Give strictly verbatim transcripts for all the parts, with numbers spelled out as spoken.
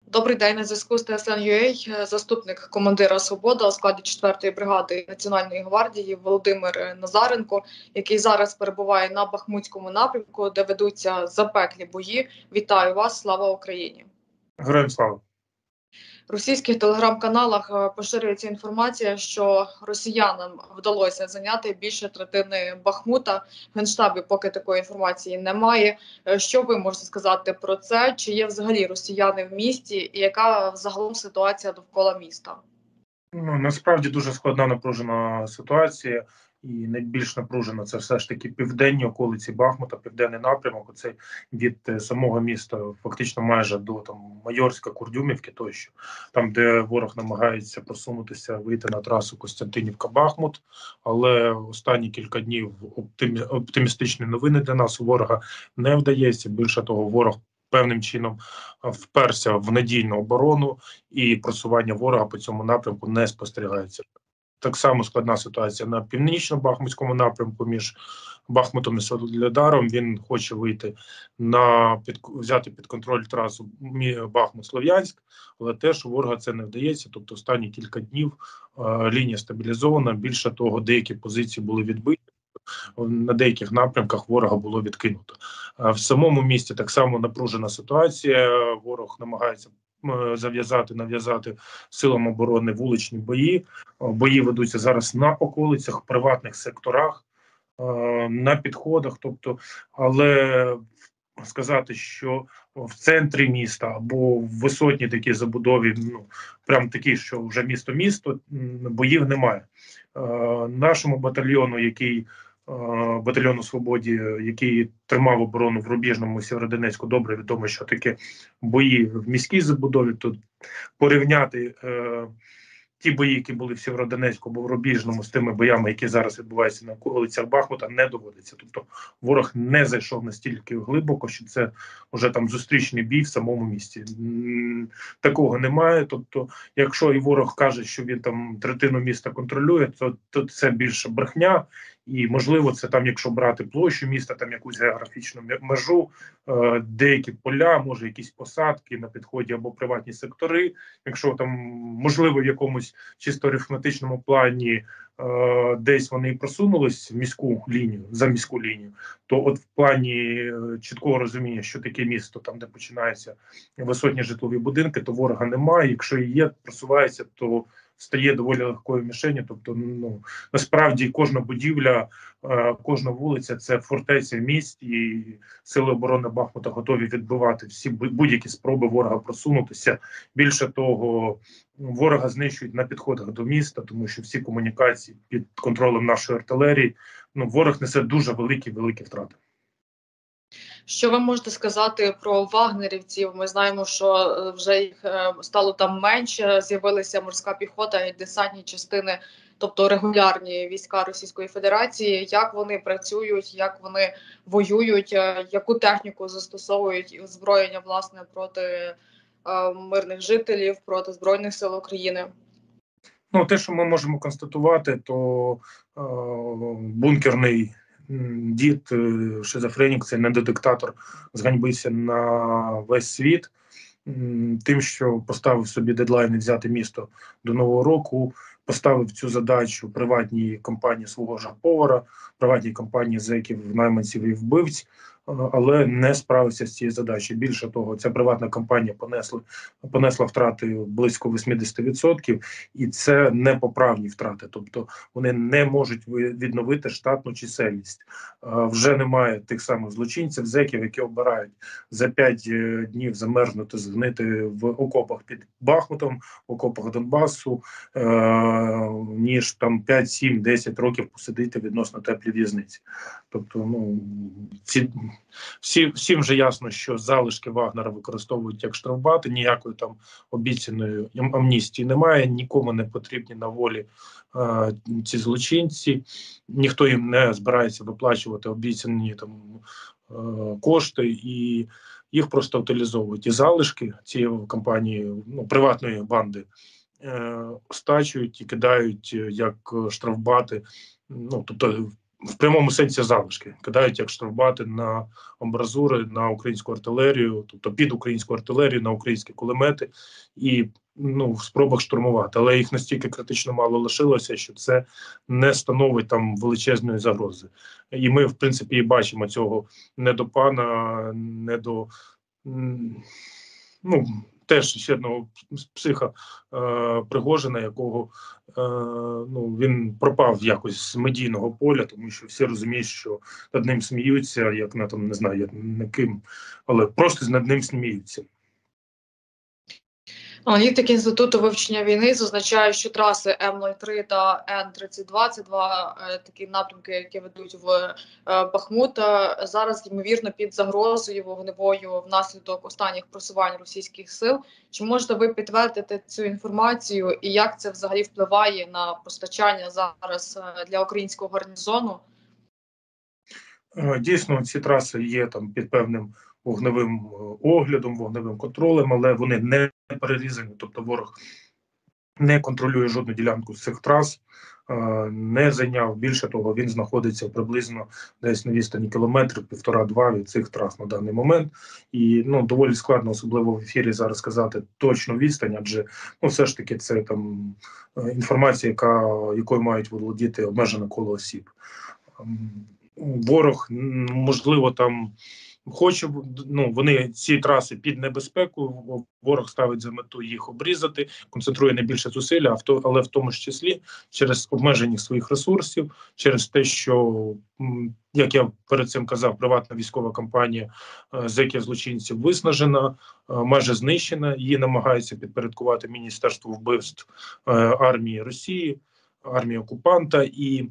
Добрий день, на зв'язку з ТСН.ua заступник командира «Свобода» у складі четвертої бригади Національної гвардії Володимир Назаренко, який зараз перебуває на Бахмутському напрямку, де ведуться запеклі бої. Вітаю вас, слава Україні! Героям слава! В російських телеграм-каналах поширюється інформація, що росіянам вдалося зайняти більше третини Бахмута. В Генштабі поки такої інформації немає. Що ви можете сказати про це? Чи є взагалі росіяни в місті? І яка загалом ситуація довкола міста? Ну, насправді дуже складна, напружена ситуація. І найбільш напружена це все ж таки південні околиці Бахмута, південний напрямок. Оцей від самого міста фактично майже до там Майорська, Курдюмівки тощо. Там, де ворог намагається просунутися, вийти на трасу Костянтинівка-Бахмут. Але останні кілька днів оптимі... оптимістичні новини для нас у ворога не вдається. Більше того, ворог певним чином вперся в надійну оборону, і просування ворога по цьому напрямку не спостерігається. Так само складна ситуація на північно-бахмутському напрямку між Бахмутом і Солідаром. Він хоче вийти на під, взяти під контроль трасу Бахмут-Слов'янськ, але теж у ворога це не вдається. Тобто останні кілька днів е, лінія стабілізована. Більше того, деякі позиції були відбиті. На деяких напрямках ворога було відкинуто. В самому місті так само напружена ситуація. Ворог намагається зав'язати, нав'язати силам оборони вуличні бої. Бої ведуться зараз на околицях, приватних секторах, на підходах. Тобто, але сказати, що в центрі міста або в висотній такій забудові, ну прям такі, що вже місто-місто, боїв немає. Нашому батальйону, який батальйону «Свободі», який тримав оборону в Рубіжному, Сєвєродонецьку, добре відомо, що таке бої в міській забудові. Тут порівняти е, ті бої, які були в Сєвєродонецьку або в Рубіжному, з тими боями, які зараз відбуваються на околицях Бахмута, не доводиться. Тобто ворог не зайшов настільки глибоко, що це вже там зустрічний бій в самому місті. Такого немає. Тобто, якщо і ворог каже, що він там третину міста контролює, то, то це більше брехня. І, можливо, це там, якщо брати площу міста, там якусь географічну межу, е, деякі поля, може якісь посадки на підході або приватні сектори. Якщо там, можливо, в якомусь чисто арифметичному плані е, десь вони просунулись в міську лінію, за міську лінію, то от в плані е, чіткого розуміння, що таке місто, там, де починаються висотні житлові будинки, то ворога немає. Якщо і є, просувається, то стає доволі легкою мішенью. Тобто, ну насправді кожна будівля, е, кожна вулиця – це фортеця в місті, і сили оборони Бахмута готові відбивати всі будь-які спроби ворога просунутися. Більше того, ворога знищують на підходах до міста, тому що всі комунікації під контролем нашої артилерії. Ну, ворог несе дуже великі-великі втрати. Що ви можете сказати про вагнерівців? Ми знаємо, що вже їх стало там менше, з'явилася морська піхота і десантні частини, тобто регулярні війська Російської Федерації. Як вони працюють, як вони воюють, яку техніку застосовують і озброєння, власне, проти е, мирних жителів, проти Збройних сил України? Ну, те, що ми можемо констатувати, то е, бункерний дід, шизофренік, це недодиктатор, зганьбився на весь світ тим, що поставив собі дедлайн взяти місто до Нового року, поставив цю задачу приватній компанії свого ж повара, приватній компанії зеків, найманців і вбивць, але не справився з цією задачею. Більше того, ця приватна компанія понесла, понесла втрати близько вісімдесят відсотків, і це непоправні втрати. Тобто вони не можуть відновити штатну чисельність. Вже немає тих самих злочинців, зеків, які обирають за п'ять днів замерзнути, згнити в окопах під Бахмутом, в окопах Донбасу, ніж там п'ять, сім, десять років посидити відносно теплі в'язниці. Тобто, ну, ці, всі, всім вже ясно, що залишки Вагнера використовують як штрафбати, ніякої там обіцяної амністії немає, нікому не потрібні на волі е, ці злочинці, ніхто їм не збирається виплачувати обіцяні там е, кошти, і їх просто утилізовують. І залишки цієї компанії, ну, приватної банди, е, стачують і кидають як штрафбати, ну, тобто в прямому сенсі залишки, кидають як штрафбати на амбразури, на українську артилерію, тобто під українську артилерію, на українські кулемети і ну, в спробах штурмувати. Але їх настільки критично мало лишилося, що це не становить там величезної загрози. І ми, в принципі, і бачимо цього не до пана, не до ну, теж ще одного психа е, Пригожина, якого е, ну, він пропав якось з медійного поля, тому що всі розуміють, що над ним сміються, як на там, не знаю, як на ким, але просто над ним сміються. Аналітики Інституту вивчення війни зазначають, що траси М нуль три та Н тридцять два – це два е, такі напрямки, які ведуть в е, Бахмут, е, зараз, ймовірно, під загрозою вогневою внаслідок останніх просувань російських сил. Чи можете ви підтвердити цю інформацію і як це взагалі впливає на постачання зараз е, для українського гарнізону? Дійсно, ці траси є там під певним вогневим оглядом, вогневим контролем, але вони не перерізані, тобто ворог не контролює жодну ділянку з цих трас, не зайняв. Більше того, він знаходиться приблизно десь на відстані кілометрів, півтора-два від цих трас на даний момент. І ну, доволі складно, особливо в ефірі, зараз сказати точну відстань, адже ну, все ж таки це там інформація, яка, якою мають володіти обмежене коло осіб. Ворог, можливо, там хоче, ну, вони ці траси під небезпекою, ворог ставить за мету їх обрізати, концентрує найбільше зусилля, але в тому ж числі через обмеженість своїх ресурсів, через те, що, як я перед цим казав, приватна військова компанія зеків злочинців виснажена, майже знищена, її намагаються підпорядкувати Міністерству вбивств армії Росії, армії окупанта, і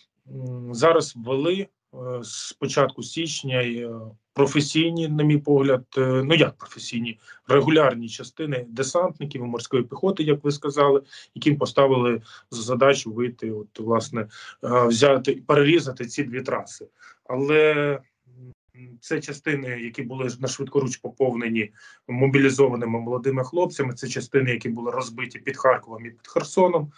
зараз ввели з початку січня професійні, на мій погляд, ну як професійні, регулярні частини десантників і морської піхоти, як ви сказали, яким поставили за задачу вийти, от, власне, взяти і перерізати ці дві траси. Але це частини, які були на швидкоруч поповнені мобілізованими молодими хлопцями, це частини, які були розбиті під Харковом і під Херсоном,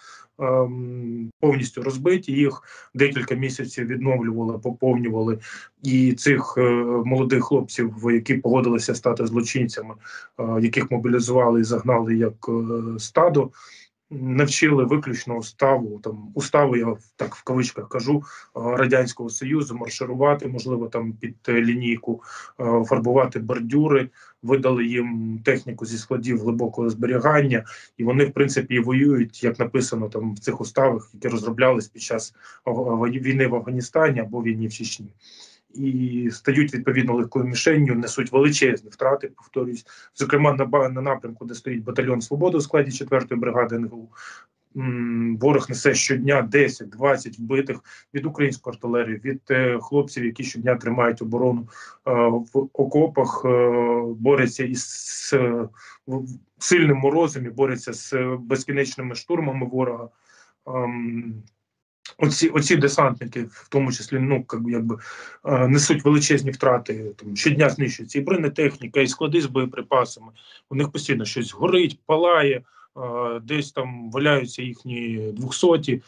повністю розбиті, їх декілька місяців відновлювали, поповнювали, і цих молодих хлопців, які погодилися стати злочинцями, яких мобілізували і загнали як стадо, навчили виключно уставу, там уставу, я так в кавичках кажу, Радянського Союзу, марширувати, можливо, там під лінійку, фарбувати бордюри, видали їм техніку зі складів глибокого зберігання, і вони, в принципі, воюють, як написано там в цих уставах, які розроблялись під час війни в Афганістані або війни в Чечні. І стають відповідно легкою мішенню, несуть величезні втрати, повторюсь. Зокрема, на, на напрямку, де стоїть батальйон «Свобода» у складі четвертої бригади ен ге у, ворог несе щодня десять-двадцять вбитих від української артилерії, від е, хлопців, які щодня тримають оборону е, в окопах, е, борються із е, сильним морозом і борються з безкінечними штурмами ворога. Е, Оці, оці десантники, в тому числі, ну, якби, е, несуть величезні втрати, там, щодня знищується і бронетехніка, і склади з боєприпасами. У них постійно щось горить, палає, е, десь там валяються їхні двохсоті.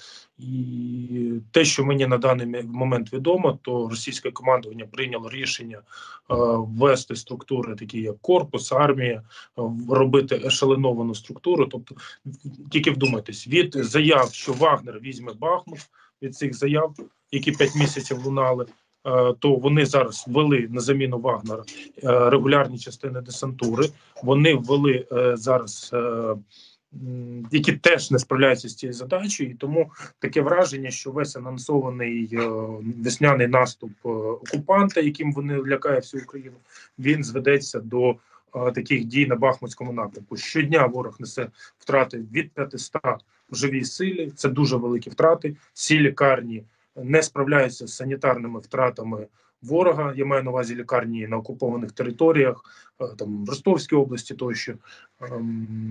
І те, що мені на даний момент відомо, то російське командування прийняло рішення е, ввести структури, такі як корпус, армія, е, робити ешелоновану структуру. Тобто, тільки вдумайтесь, від заяв, що Вагнер візьме Бахмут, від цих заяв, які п'ять місяців лунали, е, то вони зараз ввели на заміну Вагнера е, регулярні частини десантури. Вони ввели е, зараз е, які теж не справляються з цією задачею, і тому таке враження, що весь анонсований е, весняний наступ е, окупанта, яким вони лякає всю Україну, він зведеться до е, таких дій на Бахмутському напрямку. Щодня ворог несе втрати від п'ятисот в живій силі, це дуже великі втрати. Ці лікарні не справляються з санітарними втратами ворога, я маю на увазі лікарні на окупованих територіях, е, там в Ростовській області тощо. Е,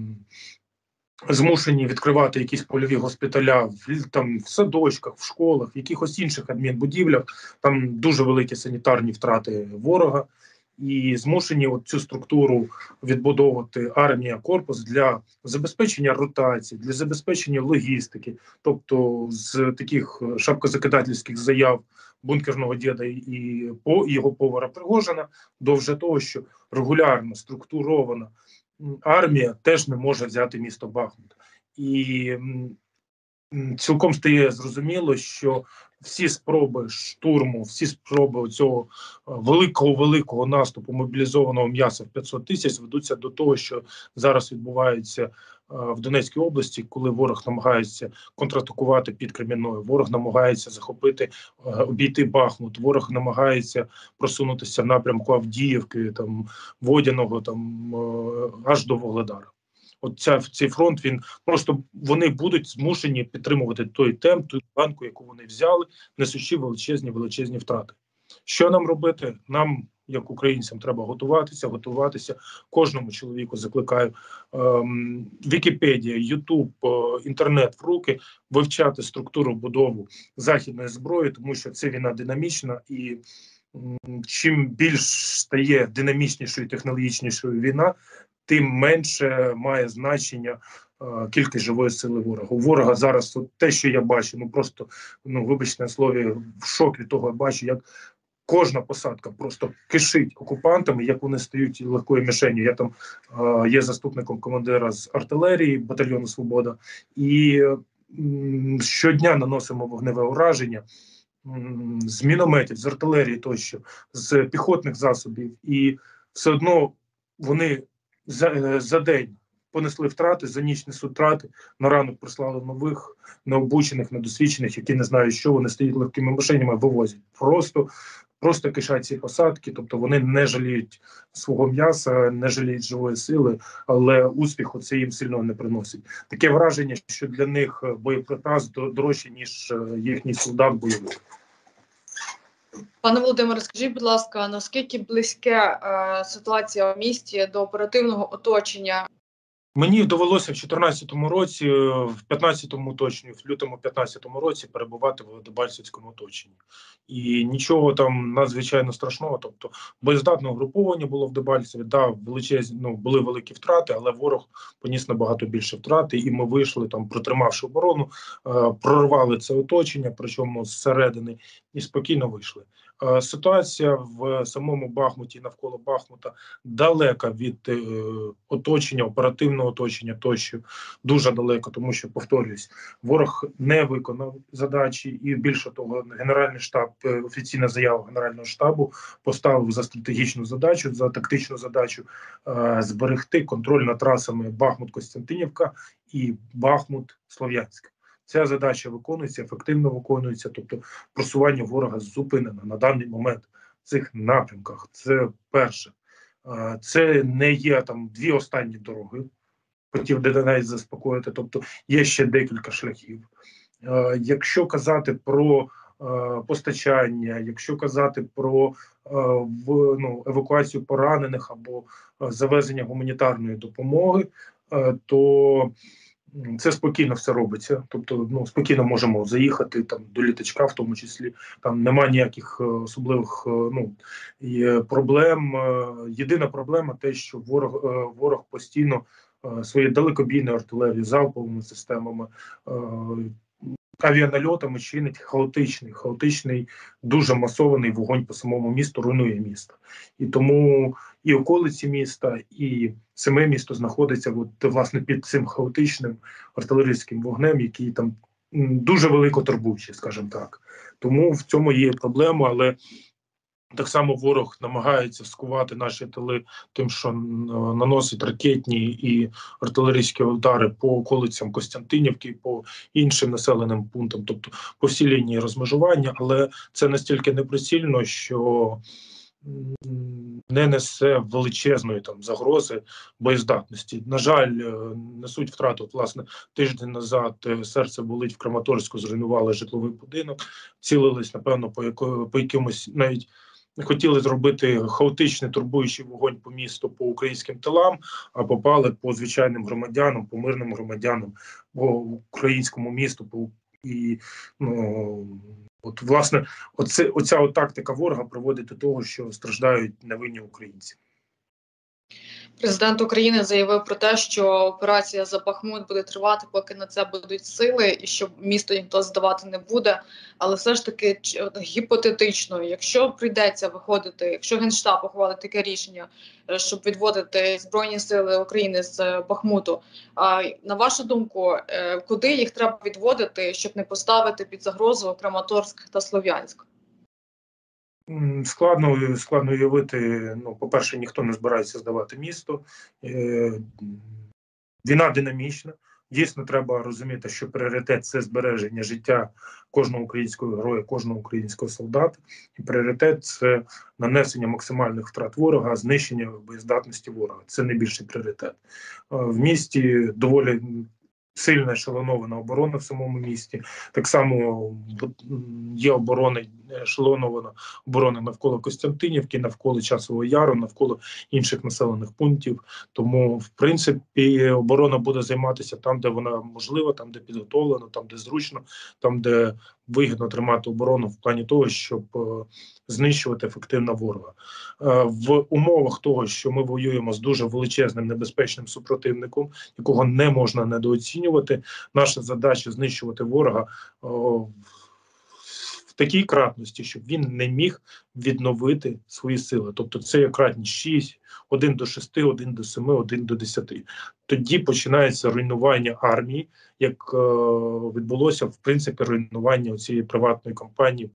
змушені відкривати якісь польові госпіталя в, там, в садочках, в школах, в якихось інших адмінбудівлях. Там дуже великі санітарні втрати ворога. і змушені от цю структуру відбудовувати армія, корпус для забезпечення ротації, для забезпечення логістики. Тобто з таких шапкозакидательських заяв бункерного діда і по його повара Пригожина до вже того, що регулярно структурована армія теж не може взяти місто Бахмут. І цілком стає зрозуміло, що всі спроби штурму, всі спроби цього великого-великого наступу мобілізованого м'яса в п'ятсот тисяч ведуться до того, що зараз відбувається в Донецькій області, коли ворог намагається контратакувати під Кремінною, ворог намагається захопити, обійти Бахмут, ворог намагається просунутися в напрямку Авдіївки, там, Водяного, там, аж до Вугледара. От ця, цей фронт, він просто, вони будуть змушені підтримувати той темп, ту банку, яку вони взяли, несучи величезні, величезні втрати. Що нам робити? Нам, як українцям, треба готуватися, готуватися. Кожному чоловіку закликаю ем, Вікіпедія, Ютуб, е, інтернет в руки, вивчати структуру будову західної зброї, тому що це війна динамічна, і м, чим більш стає динамічнішою, технологічнішою війна, тим менше має значення е, кількість живої сили ворога. У ворога зараз от те, що я бачу, ну просто, ну вибачте на слові, в шок від того я бачу, як кожна посадка просто кишить окупантами, як вони стають легкою мішенью. Я там е, є заступником командира з артилерії батальйону «Свобода», і м, щодня наносимо вогневе ураження м, з мінометів, з артилерії тощо, з піхотних засобів, і все одно вони За, за день понесли втрати, за ніч несуть втрати, на ранок прислали нових, необучених, недосвідчених, які не знають, що вони стоять легкими мишенями, вивозять. Просто, просто кишать ці посадки, тобто вони не жаліють свого м'яса, не жаліють живої сили, але успіху це їм сильно не приносить. Таке враження, що для них боєприпас дорожче, ніж їхній солдат бойовий. Пане Володимире, скажіть, будь ласка, наскільки близьке е, ситуація в місті до оперативного оточення? Мені довелося в чотирнадцятому році, в п'ятнадцятому точно, в лютому п'ятнадцятому році перебувати в Дебальцевському оточенні. І нічого там надзвичайно страшного, тобто боєздатне угруповання було в Дебальцеві, да, величезні, ну, були великі втрати, але ворог поніс набагато більше втрати, і ми вийшли, там, протримавши оборону, е, прорвали це оточення, причому зсередини, і спокійно вийшли. Е, ситуація в самому Бахмуті, навколо Бахмута, далека від е, оточення, оперативного оточення тощо, дуже далеко, тому що, повторюсь, ворог не виконав задачі, і більше того, Генеральний штаб, офіційна заява Генерального штабу поставив за стратегічну задачу, за тактичну задачу е, зберегти контроль над трасами Бахмут-Костянтинівка і Бахмут-Слов'янськ. Ця задача виконується, ефективно виконується, тобто просування ворога зупинено на даний момент в цих напрямках. Це перше. Е, це не є там дві останні дороги, хотів навіть заспокоїти, тобто є ще декілька шляхів. Е, якщо казати про е, постачання, якщо казати про е, в, ну, евакуацію поранених або е, завезення гуманітарної допомоги, е, то це спокійно все робиться. Тобто, ну, спокійно можемо заїхати там до літачка, в тому числі, там немає ніяких е, особливих е, ну, і проблем. Е, єдина проблема те, що ворог, е, ворог постійно своєю далекобійною артилерією, залповими системами, е, авіанальотами чинить хаотичний, хаотичний, дуже масований вогонь по самому місту, руйнує місто. І тому і околиці міста, і саме місто знаходиться от, власне під цим хаотичним артилерійським вогнем, який там дуже велико турбуючий, скажімо так. Тому в цьому є проблема, але так само ворог намагається скувати наші тили тим, що наносить ракетні і артилерійські удари по околицям Костянтинівки, по іншим населеним пунктам, тобто по всій лінії розмежування, але це настільки неприцільно, що не несе величезної там загрози боєздатності. На жаль, несуть втрату. От, власне, тиждень назад серце болить в Краматорську, зруйнували житловий будинок, цілились, напевно, по, яко, по якимось навіть хотіли зробити хаотичний турбуючий вогонь по місту, по українським тилам, а попали по звичайним громадянам, по мирним громадянам, по українському місту, по І ну от власне, оце оця от тактика ворога приводить до того, що страждають невинні українці. Президент України заявив про те, що операція за Бахмут буде тривати, поки на це будуть сили, і що місто ніхто здавати не буде. Але все ж таки гіпотетично, якщо прийдеться виходити, якщо Генштаб ухвалить таке рішення, щоб відводити Збройні сили України з Бахмуту, на вашу думку, куди їх треба відводити, щоб не поставити під загрозу Краматорськ та Слов'янськ? Складно, складно уявити, ну, по-перше, ніхто не збирається здавати місто. Е, війна динамічна. Дійсно, треба розуміти, що пріоритет – це збереження життя кожного українського героя, кожного українського солдата. І пріоритет – це нанесення максимальних втрат ворога, знищення боєздатності ворога. Це найбільший пріоритет. В місті доволі сильна ешелонована оборона в самому місті. Так само є оборона, ешелонована оборона навколо Костянтинівки, навколо Часового Яру, навколо інших населених пунктів. Тому, в принципі, оборона буде займатися там, де вона можлива, там, де підготовлено, там, де зручно, там, де вигідно тримати оборону в плані того, щоб е, знищувати ефективно ворога. Е, в умовах того, що ми воюємо з дуже величезним небезпечним супротивником, якого не можна недооцінювати, наша задача знищувати ворога е, в такій кратності, щоб він не міг відновити свої сили. Тобто це є кратність шість, один до шести, один до семи, один до десяти. Тоді починається руйнування армії, як е, відбулося, в принципі, руйнування цієї приватної компанії